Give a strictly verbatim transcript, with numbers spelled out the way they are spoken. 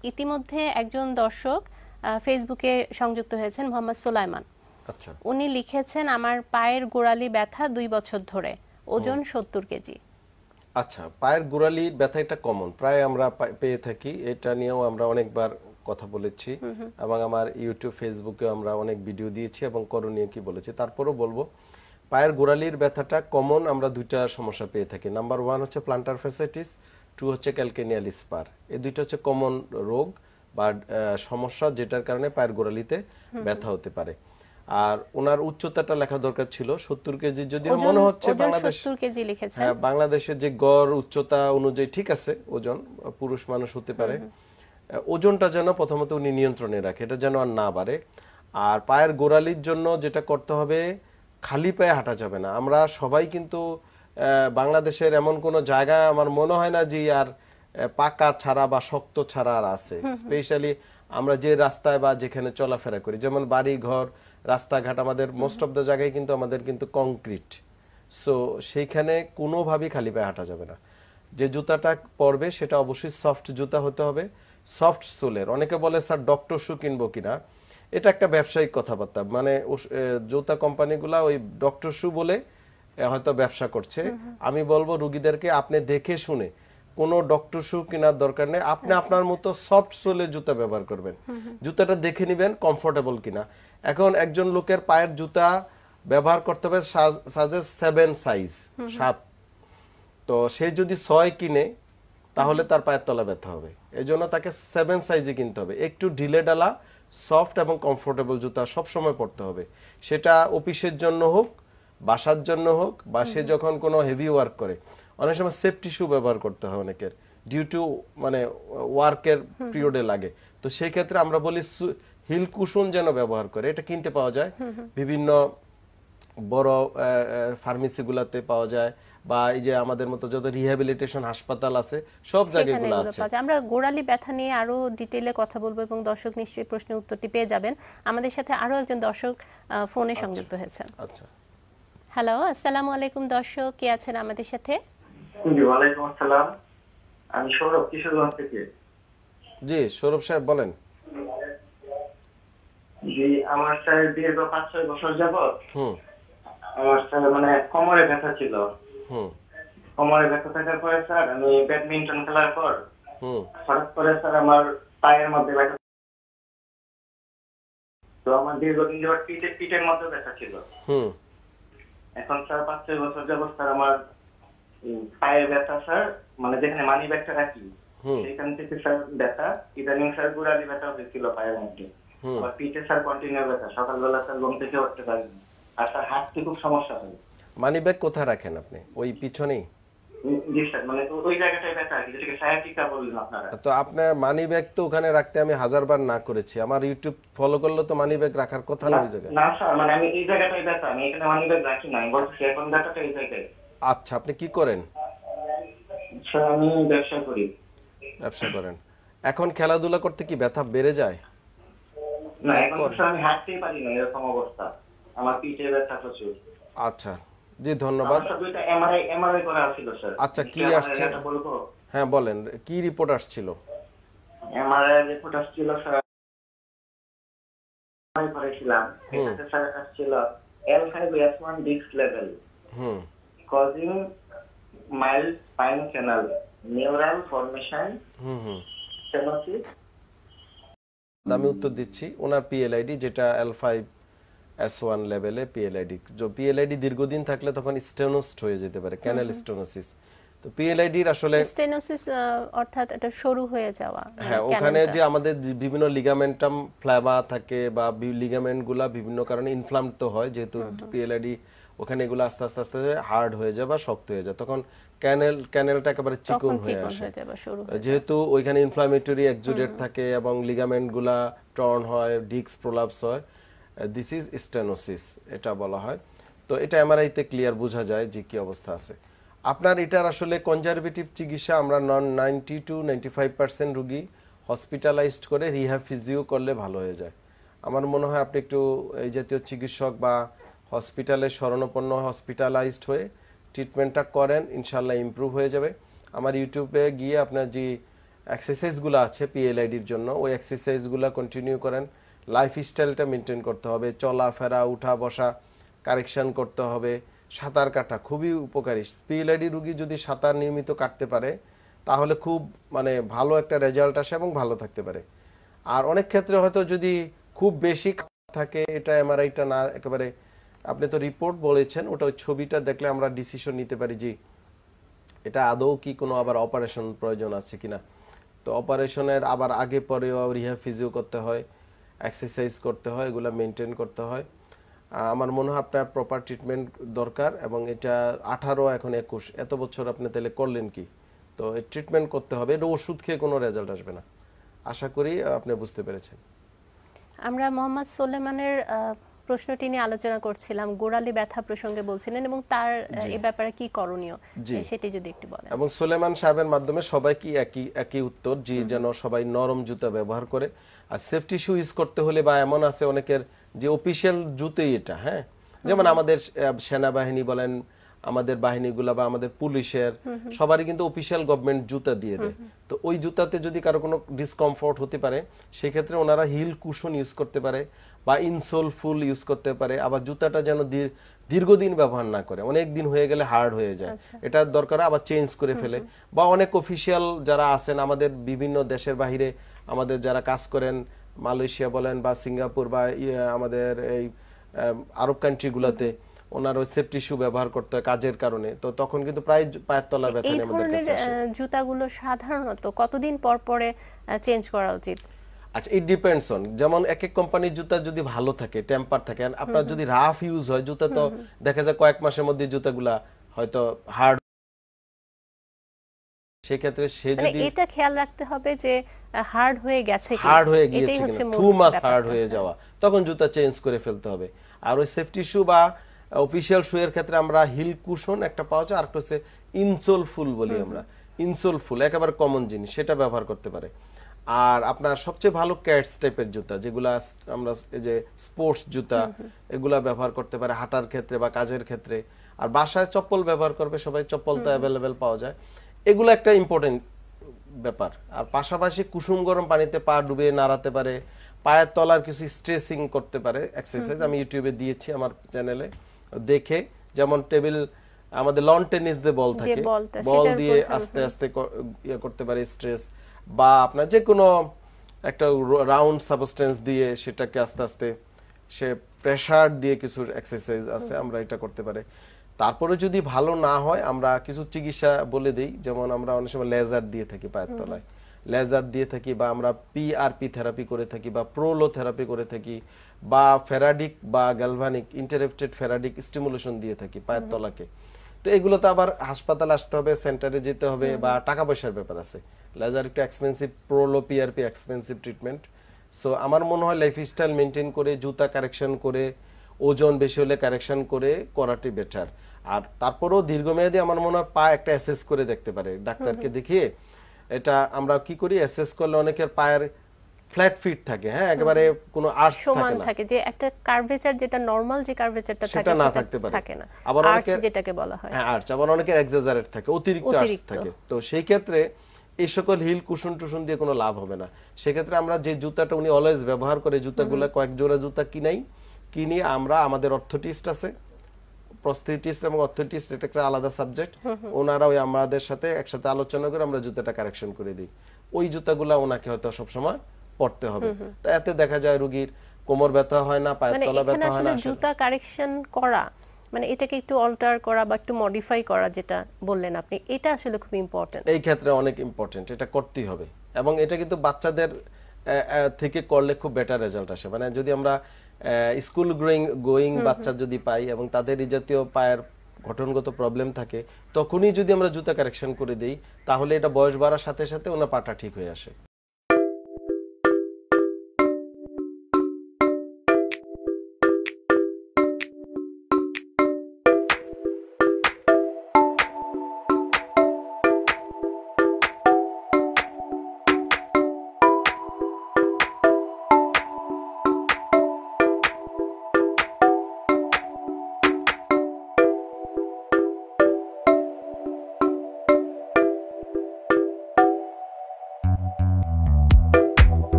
ইতিমধ্যে একজন দর্শক ফেসবুকে সংযুক্ত হয়েছেন মোহাম্মদ সুলাইমান। আচ্ছা, উনি লিখেছেন আমার পায়ের গোড়ালি ব্যথা দুই বছর ধরে, ওজন সত্তর কেজি। আচ্ছা, পায়ের গোড়ালি ব্যথা এটা কমন, প্রায় আমরা পেয়ে থাকি। এটা নিয়েও আমরা অনেকবার কথা বলেছি এবং আমার ইউটিউব ফেসবুকে আমরা অনেক ভিডিও দিয়েছি এবং করণীয় কি বলেছি। তারপরও বলবো, পায়ের গোড়ালির ব্যথাটা কমন আমরা দুইটা সমস্যা পেয়ে থাকি। নাম্বার ওয়ান হচ্ছে প্লান্টার ফ্যাসাইটিস, টু হচ্ছে ক্যালকেনিয়াল স্পার। এই দুইটা হচ্ছে কমন রোগ বা সমস্যা যেটার কারণে পায়ের গোড়ালিতে ব্যথা হতে পারে। আর ওনার উচ্চতাটা লেখা দরকার ছিল সত্তর কেজি, যদিও মনে হচ্ছে বাংলাদেশ হ্যাঁ বাংলাদেশের যে গড় উচ্চতা অনুযায়ী ঠিক আছে ওজন, পুরুষ মানুষ হতে পারে। ওজনটা যেন প্রথমত উনি নিয়ন্ত্রণে রাখে, এটা যেন আর না বাড়ে। আর পায়ের গোড়ালির জন্য যেটা করতে হবে, খালি পায়ে হাঁটা যাবে না। আমরা সবাই কিন্তু বাংলাদেশের এমন কোনো জায়গা আমার মনে হয় না যে আর পাকা ছাড়া বা শক্ত ছাড়া আর আছে। স্পেশালি আমরা যে রাস্তায় বা যেখানে চলাফেরা করি, যেমন বাড়ি ঘর রাস্তাঘাট, আমাদের মোস্ট অফ দ্য জায়গায় কিন্তু আমাদের কিন্তু কংক্রিট। সো সেইখানে কোনোভাবেই খালি পায়ে হাঁটা যাবে না। যে জুতাটা পরবে সেটা অবশ্যই সফট জুতা হতে হবে, সফট সোলের। অনেকে বলে স্যার ডক্টর শু কিনবো কিনা, এটা একটা ব্যবসায়িক কথাবার্তা। মানে জুতা কোম্পানিগুলা ওই ডক্টর শু বলে হয়তো ব্যবসা করছে। আমি বলবো রুগীদেরকে আপনি দেখে শুনে, কোনো ডক্টর শু কেনার দরকার নেই, আপনি আপনার মতো সফট সোলের জুতা ব্যবহার করবেন। জুতাটা দেখে নেবেন কমফোর্টেবল কিনা। এখন একজন লোকের পায়ের জুতা ব্যবহার করতে হবে সাজে সেভেন সাইজ, সাত। তো সে যদি ছয় কিনে তাহলে তার পায়ের তলা ব্যথা হবে। এই জন্য তাকে সেভেন সাইজে কিনতে হবে। একটু ঢিলে ডালা সফট এবং কমফোর্টেবল জুতা সবসময় পরতে হবে। সেটা অফিসের জন্য হোক, বাসার জন্য হোক, বা সে যখন কোনো হেভি ওয়ার্ক করে। অনেক সময় সেফটি শু ব্যবহার করতে হয় অনেকের, ডিউ টু মানে ওয়ার্কের পিরিয়ডে লাগে। তো সেই ক্ষেত্রে আমরা বলি হিল কুশন যেন ব্যবহার করে। এটা কিনতে পাওয়া যায় বিভিন্ন বড় ফার্মেসিগুলোতে পাওয়া যায়, বা এই যে আমাদের মতো যত রিহ্যাবিলিটেশন হাসপাতাল আছে সব জায়গাগুলো আছে। আমরা গোড়ালি ব্যথা নিয়ে আরো ডিটেইলে কথা বলবো এবং দর্শক নিশ্চয়ই প্রশ্নের উত্তরটি পেয়ে যাবেন। আমাদের সাথে আরো একজন দর্শক ফোনে সংযুক্ত হয়েছেন। আচ্ছা, হ্যালো, আসসালামু আলাইকুম দর্শক, কে আছেন আমাদের সাথে? জি, ওয়ালাইকুম আসসালাম। আমি সৌরভ, কিশোরগঞ্জ থেকে। জি সৌরভ সাহেব বলেন। জি, আমার স্যার দীর্ঘ পাঁচ ছয় বছর যাবত হুম আমার স্যার মানে কোমরে ব্যথা ছিল। হুম কোমরে ব্যথা থাকার পরে স্যার আমি ব্যাডমিন্টন খেলার পর হুম হঠাৎ করে স্যার আমার পায়ের মধ্যে ব্যথা, তো আমার দীর্ঘদিন যাবত পিঠে পিঠের মধ্যে ব্যথা ছিল। হুম এখন স্যার পাঁচ ছয় বছর যাবত স্যার আমার পায়ের ব্যথা স্যার, মানে যেখানে মানি ব্যাগটা রাখি সেখান থেকে স্যার ব্যথা। ইদানিং স্যার গোড়ালি ব্যথা হয়েছিল পায়ের মধ্যে, আবার পিঠে স্যার কন্টিনিউ ব্যথা। সকালবেলা স্যার ঘুম থেকে উঠতে পারি না, আর স্যার হাঁটতে খুব সমস্যা হয়। মানি ব্যাগ কোথায় রাখেন আপনি? ওই পিছনেই? জি স্যার, মানে ওই জায়গাটায় ব্যথা আর কি, যেটাকে সায়াটিকা বললেন আপনারা। তো আপনার মানি ব্যাগ তো ওখানে রাখতে আমি হাজারবার না করেছি। আমার ইউটিউব ফলো করলে তো মানি ব্যাগ রাখার কথা না ওই জায়গায়। না স্যার, মানে আমি এই জায়গাটায় ব্যথা, আমি এখানে মানি ব্যাগ রাখি না, আমি বলছি এখন ব্যথাটা এই জায়গায়। আচ্ছা, আপনি কি করেন? স্যার আমি ব্যবসা করি। ব্যবসা করেন। এখন খেলাধুলা করতে কি ব্যথা বেড়ে যায়? না, এখন স্যার আমি হাঁটতেই পারি না, এরকম অবস্থা। আমার পিঠে ব্যথা প্রচুর। আচ্ছা, জি ধন্যবাদ। আমার দুইটা এমআরআই এমআরআই করা ছিল স্যার। আচ্ছা, কি আসছে হ্যাঁ বলেন, কি রিপোর্ট আসছিল? এমআরআই রিপোর্ট আসছিল স্যার, আমি করেছিলাম। এটাতে স্যার আসছিল L five S one disc level, hmm causing mild spine canal neural formation, hmm hmm stenosis. আমি উত্তর দিচ্ছি। ওনার পিএলআইডি যেটা এল ফাইভ এস ওয়ান লেভেলে পিএলআইডি, যে পিএলআইডি দীর্ঘদিন থাকলে তখন স্টেনোসড হয়ে যেতে পারে, ক্যানাল স্টেনোসিস। তো পিএলআইডির আসলে স্টেনোসিস অর্থাৎ এটা সরু হয়ে যাওয়া। হ্যাঁ, ওখানে যে আমাদের বিভিন্ন লিগামেন্টাম ফ্লেবা থাকে বা লিগামেন্টগুলা বিভিন্ন কারণে ইনফ্লামড তো হয়, যেহেতু পিএলআইডি ওখানে এগুলো আস্তে আস্তে আস্তে হার্ড হয়ে যায় বা শক্ত হয়ে যায়, তখন ক্যানেল ক্যানেলটা একেবারে চিকন হয়ে আসে। যেহেতু ওইখানে ইনফ্লামেটরি এক্সুডেট থাকে এবং লিগামেন্টগুলা টর্ন হয়, ডিস্ক প্রোলাপস হয়, দিস ইজ স্টেনোসিস এটা বলা হয়। তো এটা এমআরআইতে ক্লিয়ার বোঝা যায় যে কি অবস্থা আছে আপনার। এটার আসলে কনজারভেটিভ চিকিৎসা আমরা নন ninety two ninety five percent রুগী হসপিটালাইজড করে রিহ্যাব ফিজিও করলে ভালো হয়ে যায়। আমার মনে হয় আপনি একটু এই জাতীয় চিকিৎসক বা হসপিটালে শরণাপন্ন হসপিটালাইজড হয়ে ট্রিটমেন্টটা করেন, ইনশাল্লাহ ইমপ্রুভ হয়ে যাবে। আমার ইউটিউবে গিয়ে আপনার যে এক্সারসাইজগুলো আছে পিএলআইডির জন্য, ওই এক্সারসাইজগুলো কন্টিনিউ করেন। লাইফস্টাইলটা মেনটেন করতে হবে, চলাফেরা, উঠা বসা কারেকশন করতে হবে। সাঁতার কাটা খুবই উপকারী। পিএলআইডি রোগী যদি সাঁতার নিয়মিত কাটতে পারে তাহলে খুব মানে ভালো একটা রেজাল্ট আসে এবং ভালো থাকতে পারে। আর অনেক ক্ষেত্রে হয়তো যদি খুব বেশি থাকে, এটা এমআরআইটা না একেবারে, আপনি তো রিপোর্ট বলেছেন, ওটা ওই ছবিটা দেখলে আমরা ডিসিশন নিতে পারি যে এটা আদৌ কি কোনো আবার অপারেশন প্রয়োজন আছে কিনা। তো অপারেশনের আবার আগে পরেও রিহ্যাব ফিজিও করতে হয়, এক্সারসাইজ করতে হয়, এগুলো মেনটেন করতে হয়। আমার মনে হয় আপনার প্রপার ট্রিটমেন্ট দরকার, এবং এটা আঠারো এখন একুশ, এত বছর আপনি তাহলে করলেন কি? তো এই ট্রিটমেন্ট করতে হবে, এটা ওষুধ খেয়ে কোনো রেজাল্ট আসবে না। আশা করি আপনি বুঝতে পেরেছেন। আমরা মোহাম্মদ সোলেমানের প্রশ্নটি নিয়ে আলোচনা করছিলাম, গোড়ালি ব্যথা প্রসঙ্গে বলছিলেন, এবং তার এই ব্যাপারে কি করণীয় সেটি যদি একটু বলেন। এবং সোলেমান সাহেবের মাধ্যমে সবাই কি একই একই উত্তর, যে যেন সবাই নরম জুতা ব্যবহার করে। আর সেফটি শু ইউজ করতে হলে, বা এমন আছে অনেকের যে অফিশিয়াল জুতোই এটা, হ্যাঁ, যেমন আমাদের সেনাবাহিনী বলেন, আমাদের বাহিনীগুলা বা আমাদের পুলিশের সবারই কিন্তু অফিশিয়াল গভর্নমেন্ট জুতা দিয়ে দেয়। তো ওই জুতাতে যদি কারো কোনো ডিসকমফোর্ট হতে পারে, সেই ক্ষেত্রে ওনারা হিল কুশন ইউজ করতে পারে বা ইনসোল ফুল ইউজ করতে পারে। আবার জুতাটা যেন দীর্ঘদিন ব্যবহার না করে, অনেক দিন হয়ে গেলে হার্ড হয়ে যায়, এটা দরকার আবার চেঞ্জ করে ফেলে। বা অনেক অফিশিয়াল যারা আছেন আমাদের বিভিন্ন দেশের বাহিরে, আমাদের যারা কাজ করেন, মালয়েশিয়া বলেন বা সিঙ্গাপুর বা আমাদের এই আরব কান্ট্রিগুলোতে, ওনার ওই সেফটি শু ব্যবহার করতে হয় কাজের কারণে। তো তখন কিন্তু প্রায় পায়ের তলার ব্যথা নেই আমাদের কাছে। এই ধরনের জুতাগুলো সাধারণত কতদিন পর পরে চেঞ্জ করা উচিত? আচ্ছা, ইট ডিপেন্ডস অন, যেমন এক এক কোম্পানির জুতা যদি ভালো থাকে, টেম্পার থাকে, আপনার যদি রাফ ইউজ হয় জুতা, তো দেখা যায় কয়েক মাসের মধ্যে জুতাগুলা হয়তো হার্ড। সেই ক্ষেত্রে সে যদি এটা খেয়াল রাখতে হবে যে হার্ড হয়ে গেছে কিনা, হার্ড হয়ে গিয়েছে কিনা, টু মাস হার্ড হয়ে যাওয়া, তখন জুতা চেঞ্জ করে ফেলতে হবে। আর ওই সেফটি শু বা অফিশিয়াল শু এর ক্ষেত্রে আমরা হিল কুশন একটা পাওয়া যায়, আর একটা হচ্ছে ইনসোল ফুল বলি আমরা। ইনসোল ফুল একেবারে কমন জিনিস, সেটা ব্যবহার করতে পারে। আর আপনার সবচেয়ে ভালো ক্যাটস টাইপের জুতা, যেগুলা আমরা এই যে স্পোর্টস জুতা, এগুলা ব্যবহার করতে পারে হাঁটার ক্ষেত্রে বা কাজের ক্ষেত্রে। আর বাসায় চপ্পল ব্যবহার করবে সবাই, চপ্পল তো অ্যাভেলেবেল পাওয়া যায়। এগুলো একটা ইম্পর্টেন্ট ব্যাপার। আর পাশাপাশি কুসুম গরম পানিতে পা ডুবে নাড়াতে পারে, পায়ের তলার কিছু স্ট্রেচিং করতে পারে এক্সারসাইজ, আমি ইউটিউবে দিয়েছি আমার চ্যানেলে, দেখে। যেমন টেবিল, আমাদের লন টেনিস দিয়ে বল থাকে, বল দিয়ে আস্তে আস্তে ইয়ে করতে পারে স্ট্রেস, বা আপনার যে কোনো একটা রাউন্ড সাবস্টেন্স দিয়ে সেটাকে আস্তে আস্তে সে প্রেসার দিয়ে কিছু এক্সারসাইজ আছে, আমরা এটা করতে পারি। তারপরে যদি ভালো না হয় আমরা কিছু চিকিৎসা বলে দেই, যেমন আমরা অনেক সময় লেজার দিয়ে থাকি পায়ের তলায়, লেজার দিয়ে থাকি, বা আমরা পিআরপি থেরাপি করে থাকি, বা প্রোলো থেরাপি করে থাকি, বা ফেরাডিক বা গ্যালভানিক ইন্টারেপ্টেড ফেরাডিক স্টিমুলেশন দিয়ে থাকি পায়ের তলাকে। তো এগুলো তো আবার হাসপাতালে আসতে হবে, সেন্টারে যেতে হবে, বা টাকা পয়সার ব্যাপার আছে। লেজার একটু expensive, prolo PRP expensive treatment. So আমার মনে হয় লাইফস্টাইল মেনটেন করে, জুতা কারেকশন করে, ওজন বেশি হলে কারেকশন করে করাটি বেটার। আর তারপরেও দীর্ঘমেয়াদী আমার মনে হয় পা একটা অ্যাসেস করে দেখতে পারে ডাক্তারকে দেখিয়ে। এটা আমরা কি করি, অ্যাসেস করলে অনেকের পায়ের ফ্ল্যাট ফিট থাকে, হ্যাঁ, একেবারে কোনো আর্চ থাকে না, থাকে যে একটা কার্ভেচার, যেটা নরমাল যে কার্ভেচারটা থাকে সেটা না থাকতে পারে, থাকে না, আবার অনেকের যেটাকে বলা হয় হ্যাঁ আর্চ, আবার অনেকের এক্সাজারেট থাকে, অতিরিক্ত আর্চ থাকে। তো সেই ক্ষেত্রে এই সকল হিল কুশন টুশন দিয়ে কোনো লাভ হবে না। সেক্ষেত্রে আমরা যে জুতাটা উনি অলওয়েজ ব্যবহার করে, জুতাগুলো কয়েক জোড়া জুতা কিনাই, কিনি আমরা, আমাদের অর্থোটিস্ট আছে, প্রস্থেটিস্ট এবং অর্থোটিস্ট, এটা একটা আলাদা সাবজেক্ট, ওনারা ওই আমাদের সাথে একসাথে আলোচনা করে আমরা জুতাটা কারেকশন করে দিই। ওই জুতাগুলা ওনাকে হয়তো সবসময় পড়তে হবে। তো এতে দেখা যায় রোগীর কোমর ব্যথা হয় না, পায়ের তলা ব্যথা হয় না। জুতা কারেকশন করা মানে এটাকে একটু অল্টার করা বা একটু মডিফাই করা, যেটা বললেন আপনি, এটা আসলে খুব ইম্পর্টেন্ট। এই ক্ষেত্রে অনেক ইম্পর্টেন্ট, এটা করতেই হবে। এবং এটা কিন্তু বাচ্চাদের থেকে করলে খুব বেটার রেজাল্ট আসে। মানে যদি আমরা স্কুল গোয়িং গোয়িং বাচ্চা যদি পাই এবং তাদের এই জাতীয় পায়ের গঠনগত প্রবলেম থাকে, তখনই যদি আমরা জুতা কারেকশন করে দেই, তাহলে এটা বয়স বাড়ার সাথে সাথে ওনার পাটা ঠিক হয়ে আসে।